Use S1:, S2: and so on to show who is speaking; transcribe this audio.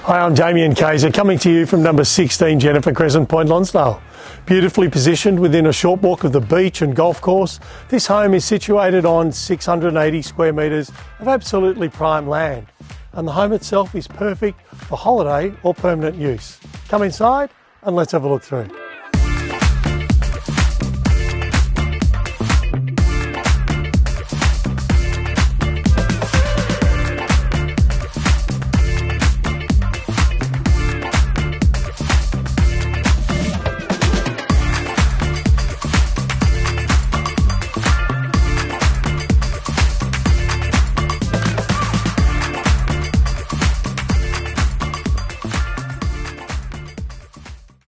S1: Hi, I'm Damien Kayser, coming to you from number 16 Jennifer Crescent Point, Lonsdale. Beautifully positioned within a short walk of the beach and golf course, this home is situated on 680 square metres of absolutely prime land, and the home itself is perfect for holiday or permanent use. Come inside and let's have a look through.